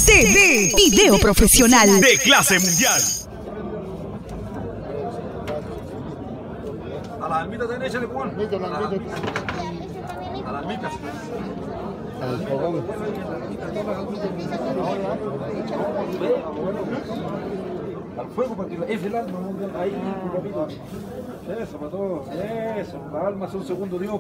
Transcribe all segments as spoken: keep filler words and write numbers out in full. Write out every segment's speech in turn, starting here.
C D, video profesional de clase mundial. A las almitas también échale, Juan. A las almitas. Al fogón. Al fuego para que es el alma, ahí, rapidito. Eso, para todos. Eso, la alma es un segundo Dios.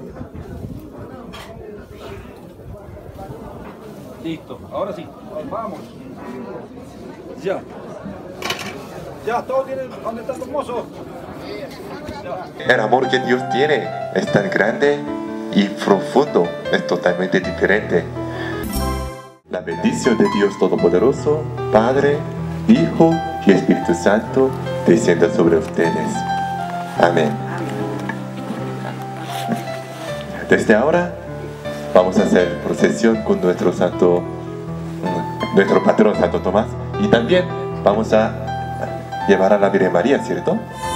Listo, ahora sí, vamos. Ya. Ya, todos tienen donde están los mozos. El amor que Dios tiene es tan grande y profundo, es totalmente diferente. La bendición de Dios Todopoderoso, Padre, Hijo y Espíritu Santo, descienda sobre ustedes. Amén. Desde ahora vamos a hacer procesión con nuestro santo, nuestro patrón Santo Tomás, y también vamos a llevar a la Virgen María, ¿cierto?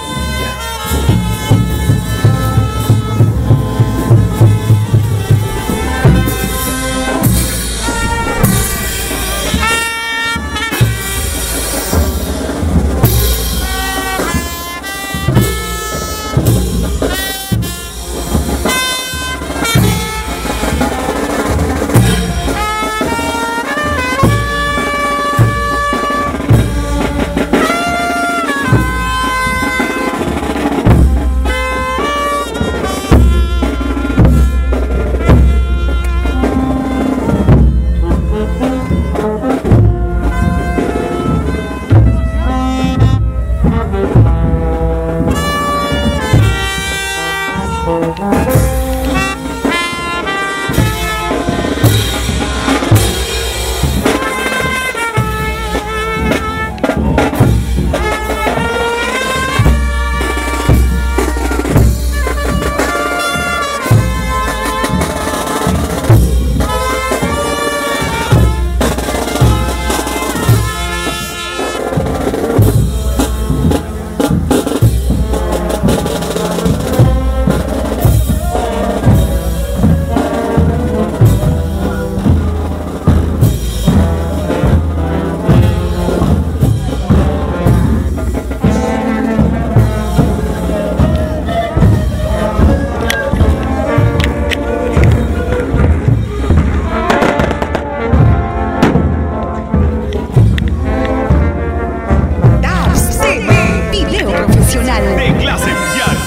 de clase mundial.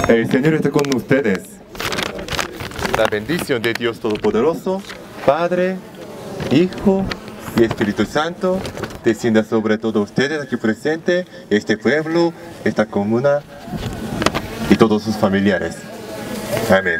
El Señor esté con ustedes. La bendición de Dios Todopoderoso, Padre, Hijo y Espíritu Santo, descienda sobre todos ustedes aquí presentes, este pueblo, esta comuna y todos sus familiares. Amén.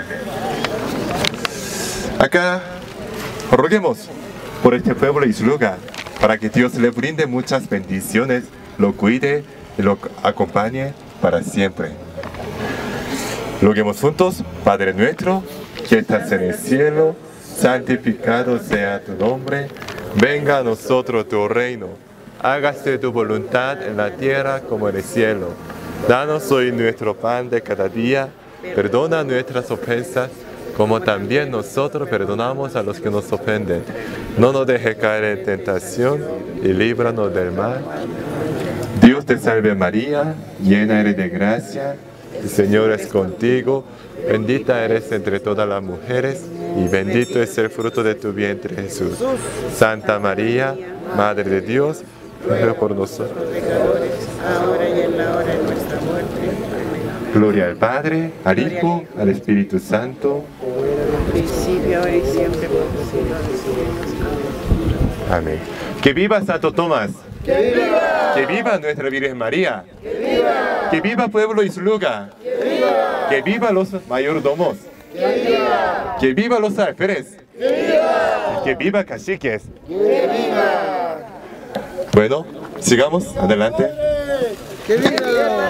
Acá roguemos por este pueblo y su lugar, para que Dios le brinde muchas bendiciones, lo cuide y lo acompañe para siempre. Roguemos juntos. Padre nuestro, que estás en el cielo, santificado sea tu nombre, venga a nosotros tu reino, hágase tu voluntad en la tierra como en el cielo. Danos hoy nuestro pan de cada día, perdona nuestras ofensas, como también nosotros perdonamos a los que nos ofenden. No nos dejes caer en tentación y líbranos del mal. Dios te salve María, llena eres de gracia, el Señor es contigo, bendita eres entre todas las mujeres y bendito es el fruto de tu vientre Jesús. Santa María, Madre de Dios, ruega por nosotros, ahora y en la hora de nuestra muerte. Gloria al Padre, al Hijo, al Espíritu Santo. Principio, ahora y siempre, por los siglos de los siglos. Amén. ¡Que viva Santo Tomás! ¡Que viva! ¡Que viva nuestra Virgen María! ¡Que viva! ¡Que viva pueblo y su lugar! ¡Que viva! ¡Que viva los mayordomos! ¡Que viva! ¡Que viva los alférez! ¡Que viva! ¡Que viva caciques! ¡Que viva! Bueno, sigamos adelante. ¡Que viva!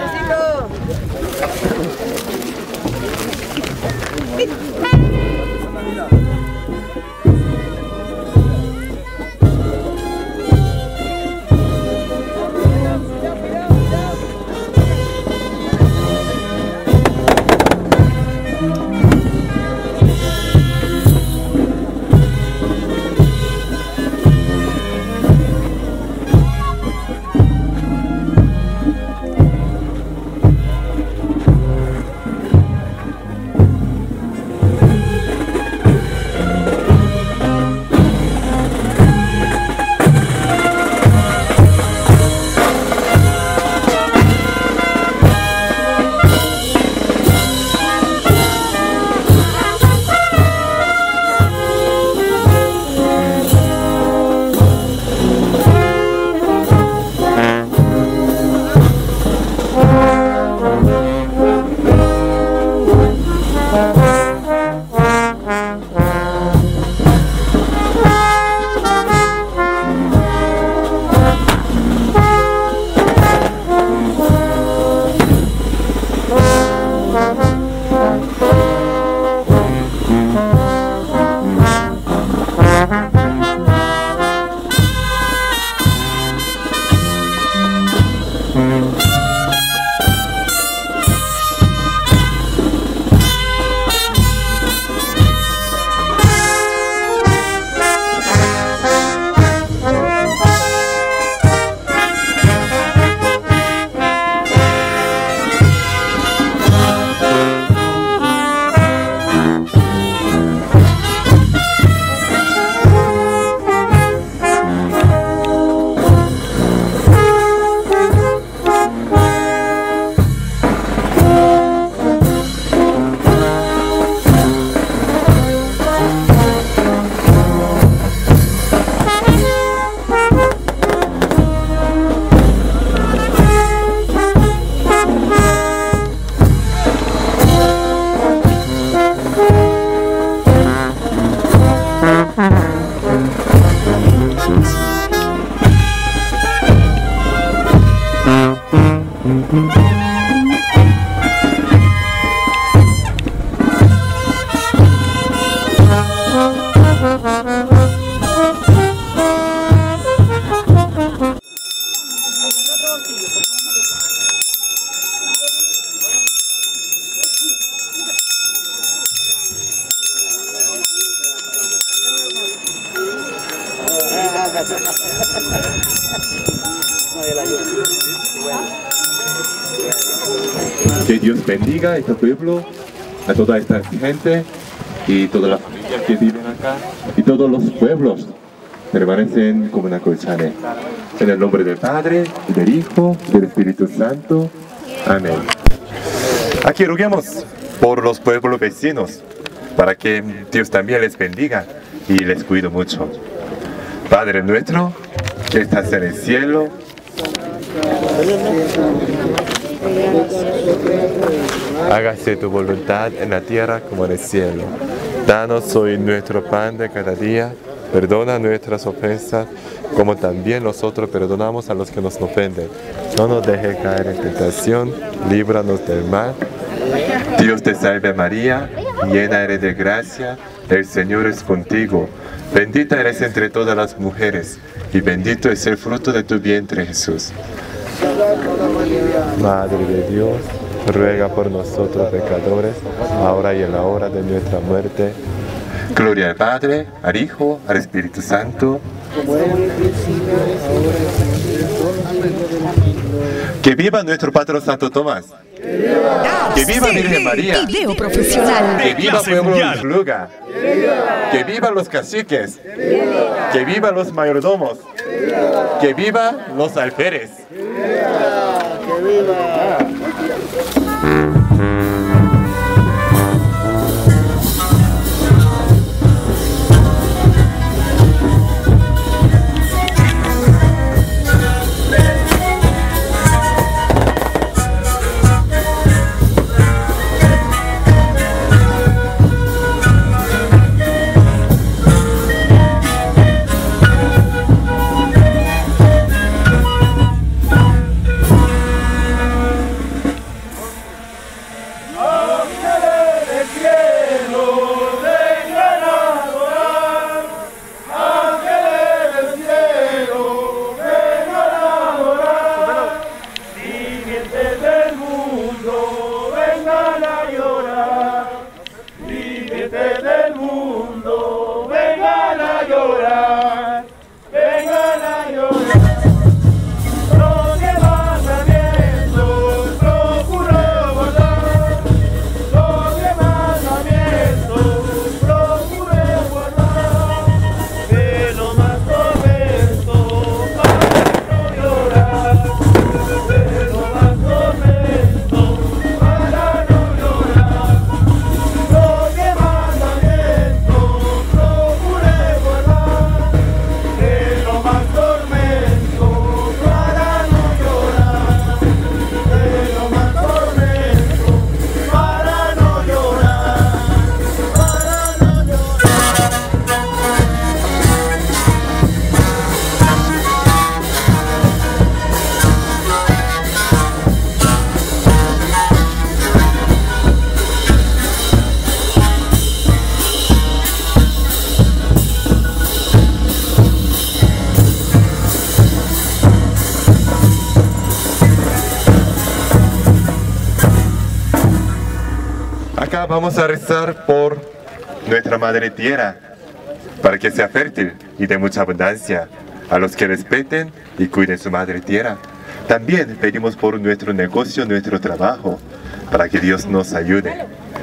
Que Dios bendiga a este pueblo, a toda esta gente y todas las familias que viven acá y todos los pueblos permanecen como una colchane. En el nombre del Padre, del Hijo y del Espíritu Santo. Amén. Aquí roguemos por los pueblos vecinos, para que Dios también les bendiga y les cuide mucho. Padre nuestro, que estás en el cielo, hágase tu voluntad en la tierra como en el cielo. Danos hoy nuestro pan de cada día, perdona nuestras ofensas, como también nosotros perdonamos a los que nos ofenden. No nos dejes caer en tentación, líbranos del mal. Dios te salve María, llena eres de gracia, el Señor es contigo. Bendita eres entre todas las mujeres, y bendito es el fruto de tu vientre, Jesús. Madre de Dios, ruega por nosotros pecadores, ahora y en la hora de nuestra muerte. Gloria al Padre, al Hijo, al Espíritu Santo. Que viva nuestro Patrón Santo Tomás. Que viva Virgen María. Video profesional. Que viva Pueblo de Isluga. Que vivan los caciques. Que vivan los mayordomos. Que viva los alférez. Que viva. Acá vamos a rezar por nuestra Madre Tierra, para que sea fértil y de mucha abundancia, a los que respeten y cuiden su Madre Tierra. También pedimos por nuestro negocio, nuestro trabajo, para que Dios nos ayude.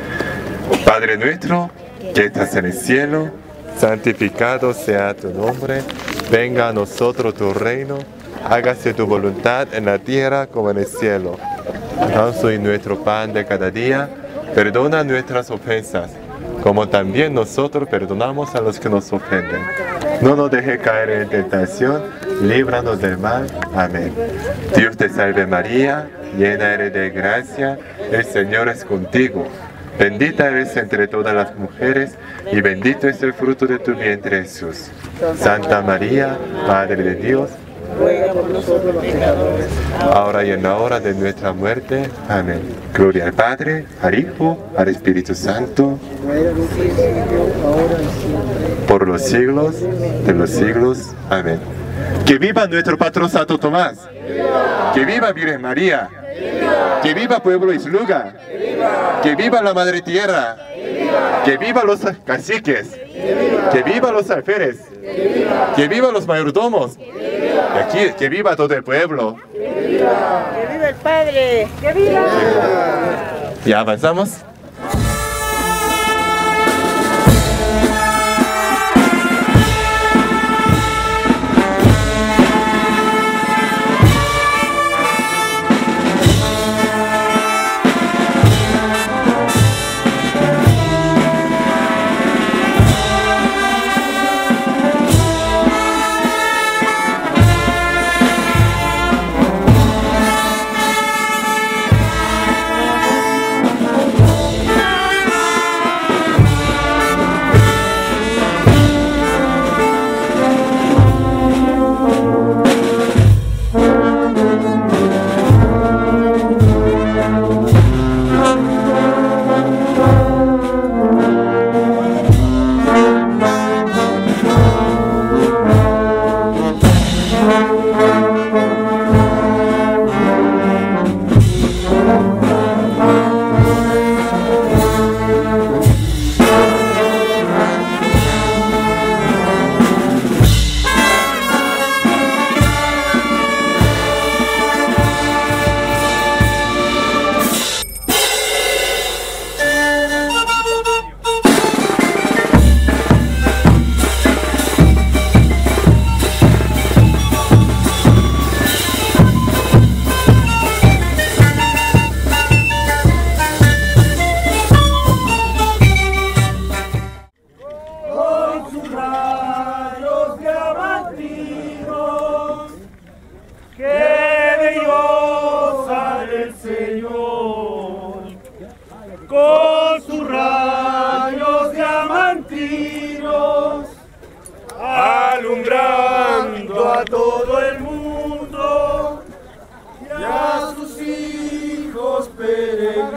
Padre nuestro, que estás en el cielo, santificado sea tu nombre, venga a nosotros tu reino, hágase tu voluntad en la tierra como en el cielo. Danos hoy nuestro pan de cada día, perdona nuestras ofensas, como también nosotros perdonamos a los que nos ofenden. No nos dejes caer en tentación, líbranos del mal. Amén. Dios te salve María, llena eres de gracia, el Señor es contigo. Bendita eres entre todas las mujeres, y bendito es el fruto de tu vientre, Jesús. Santa María, Madre de Dios, ruega por nosotros los pecadores, ahora y en la hora de nuestra muerte. Amén. Gloria al Padre, al Hijo, al Espíritu Santo, por los siglos de los siglos. Amén. Que viva nuestro Patrón Santo Tomás. Que viva Virgen María. Que viva Pueblo Isluga. Que viva la Madre Tierra. Que viva los caciques. Que viva los alférez. Que viva los mayordomos. Y aquí, que viva todo el pueblo. ¡Que viva el Padre! ¡Que viva! Ya avanzamos.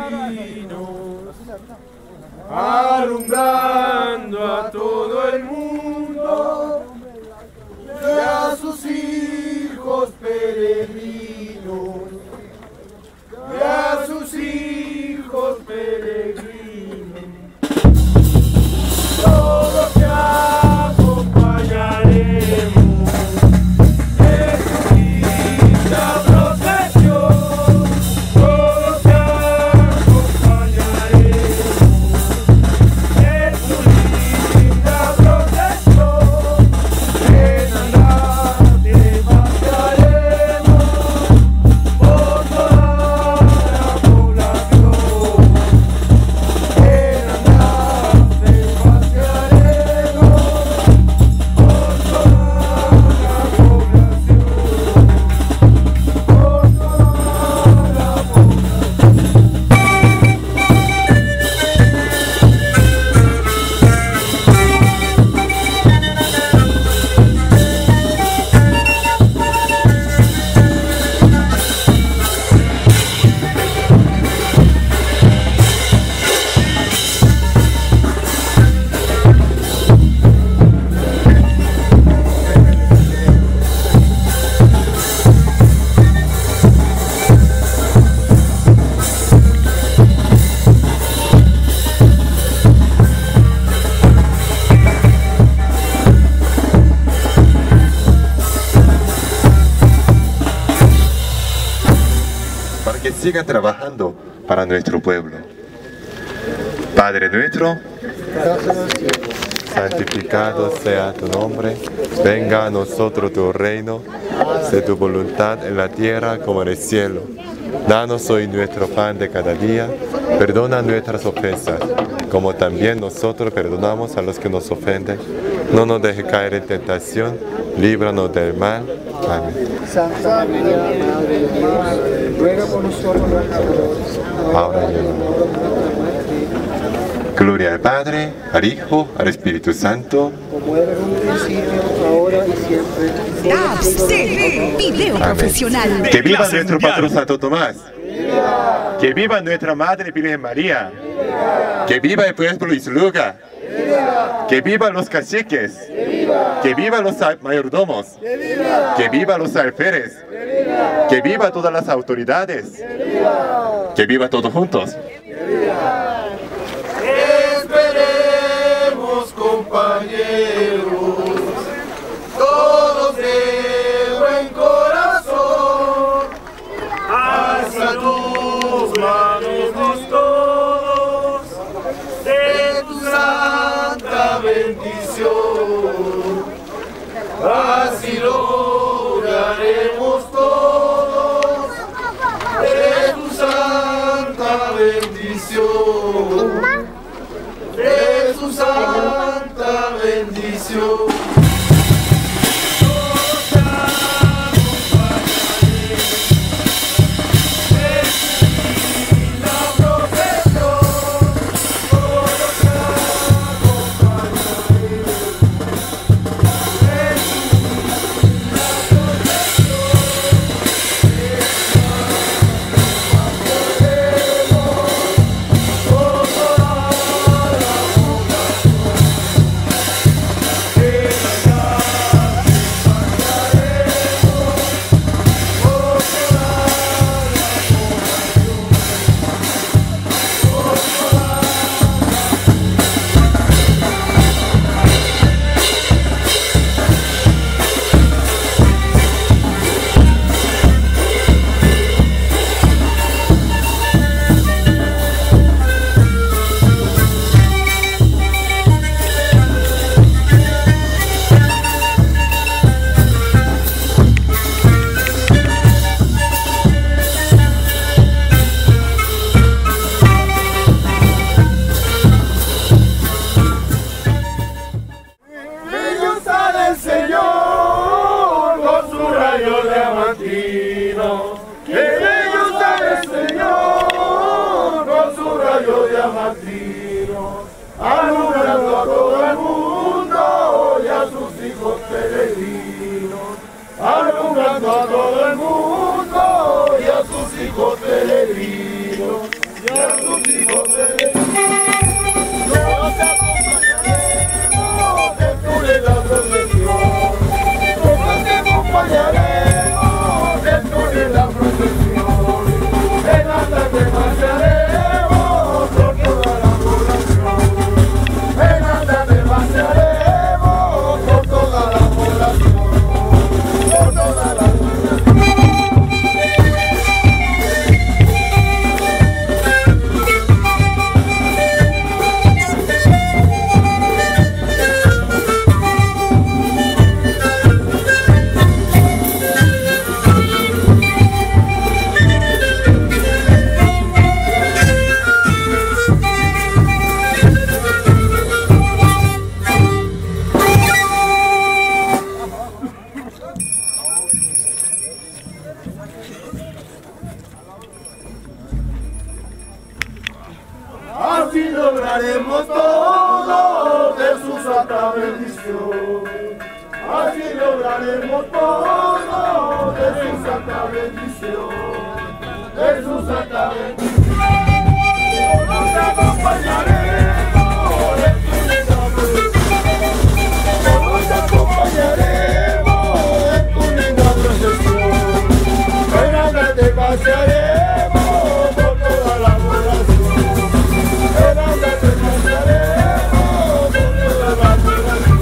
peregrinos, alumbrando a todo el mundo y a sus hijos peregrinos, y a sus hijos peregrinos. Todos te acompañaremos. Siga trabajando para nuestro pueblo. Padre nuestro, santificado sea tu nombre, venga a nosotros tu reino, sea tu voluntad en la tierra como en el cielo. Danos hoy nuestro pan de cada día, perdona nuestras ofensas, como también nosotros perdonamos a los que nos ofenden. No nos dejes caer en tentación, líbranos del mal. Amén. Santa María, Madre de Dios, ruega por nosotros los pecadores, ahora y en la hora de nuestra muerte. Gloria al Padre, al Hijo, al Espíritu Santo. Como era en un principio, ahora y siempre. Tabs T V, video profesional. Que viva nuestro patrón Santo Tomás. ¡Viva! Que viva nuestra Madre Virgen María. ¡Viva! Que viva el pueblo Isluga. ¡Viva! Que vivan los caciques. ¡Viva! Que vivan los mayordomos. ¡Viva! Que vivan los alférez. ¡Viva! Que vivan todas las autoridades. ¡Viva! Que vivan todos juntos. ¡Viva! Esperemos, compañeros, todos de buen corazón, hacia tus manos todos, de tu santa bendición, así lograremos todos, de tu santa bendición. De su santa bendición. Alumbrando a todo el mundo y a sus hijos peregrinos, alumbrando a todo el mundo y a sus hijos peregrinos. en la procesión, en andante marcharemos por toda la población, en andante marcharemos por toda la población, por toda la población. Así lograremos todo de su santa bendición. Así lograremos todo de su santa bendición. De su santa bendición. Nos acompañaremos en su linda procesión. Nos acompañaremos en tu linda procesión. En andante pasearemos por toda la población. En andante pasearemos por toda la población.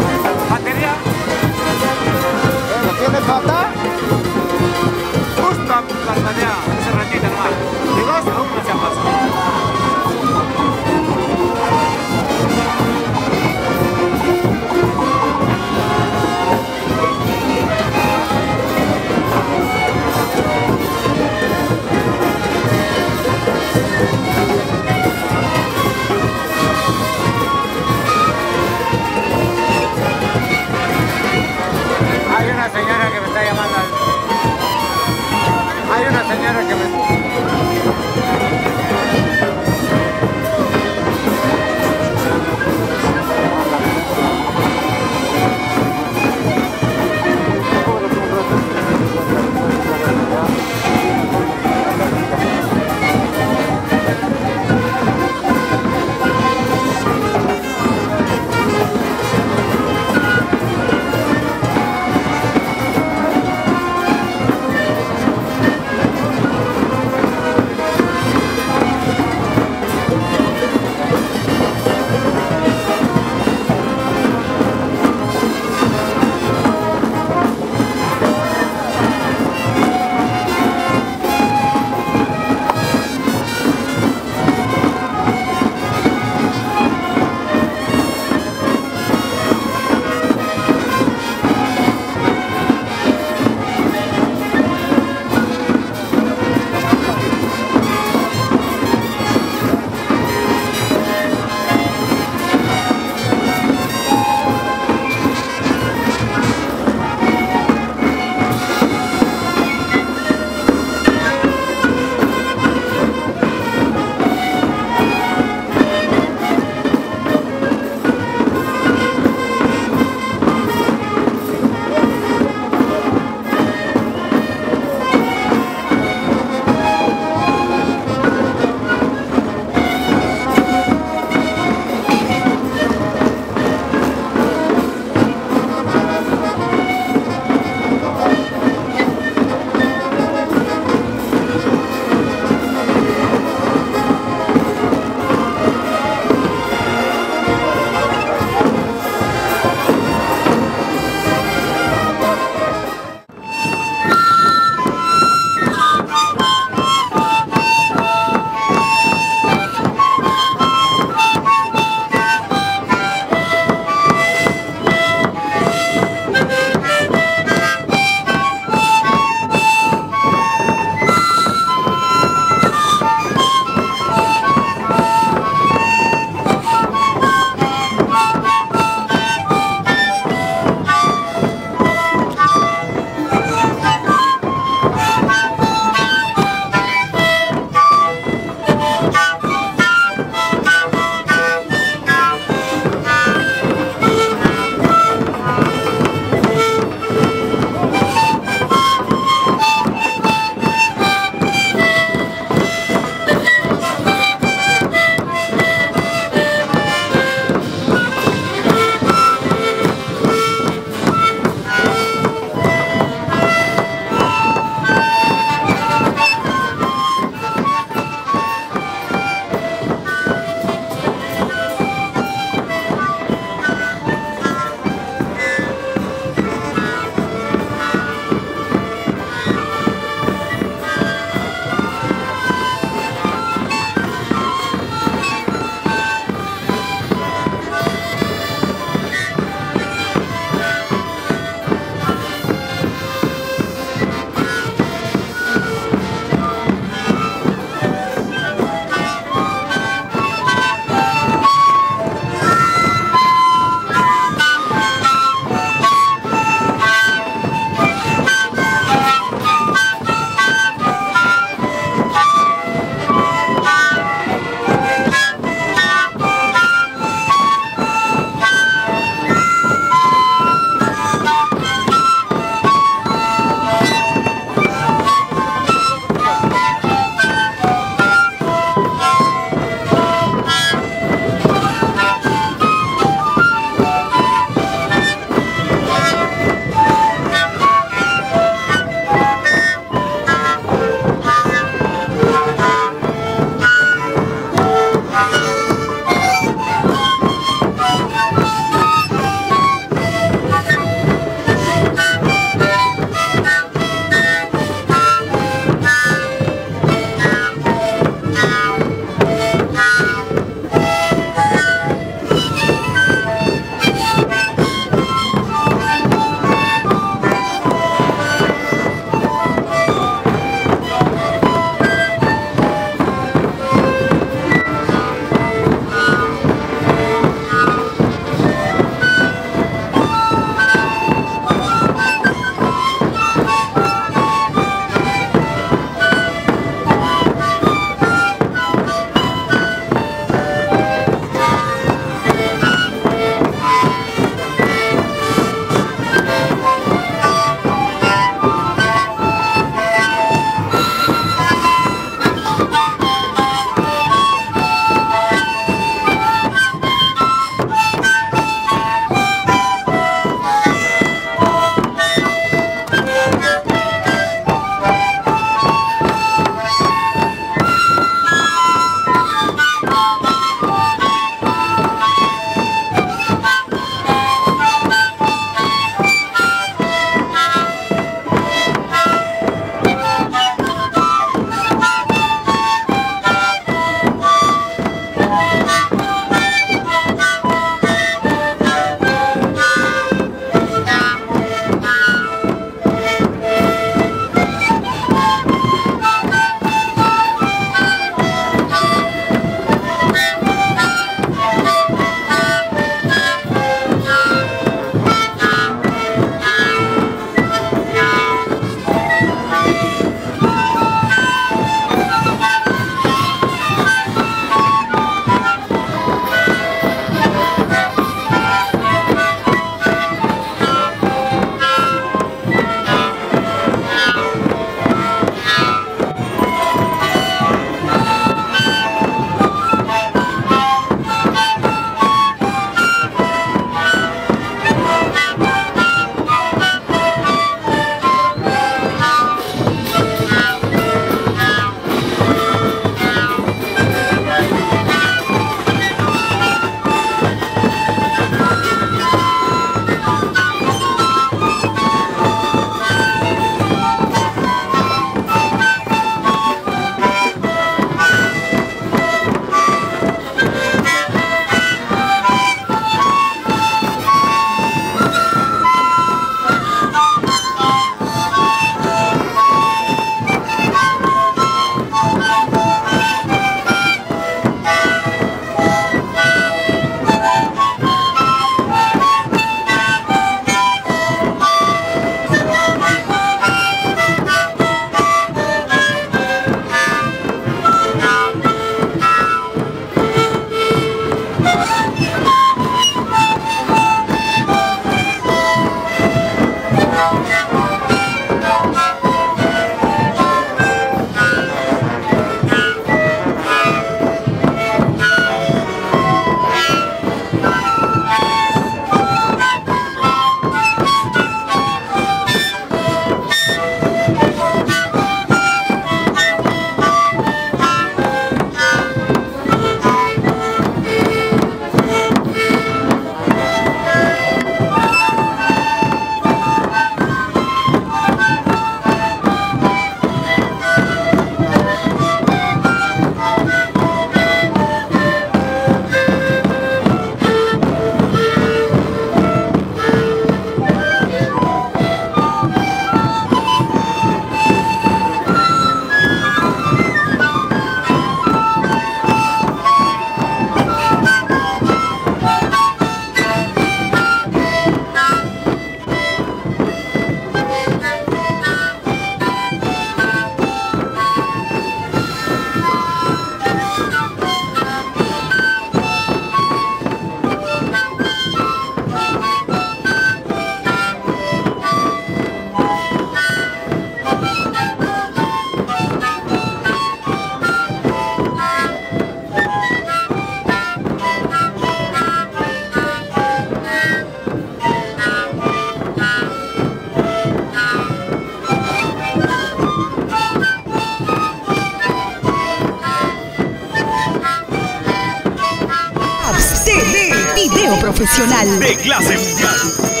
Video profesional. De clase mundial.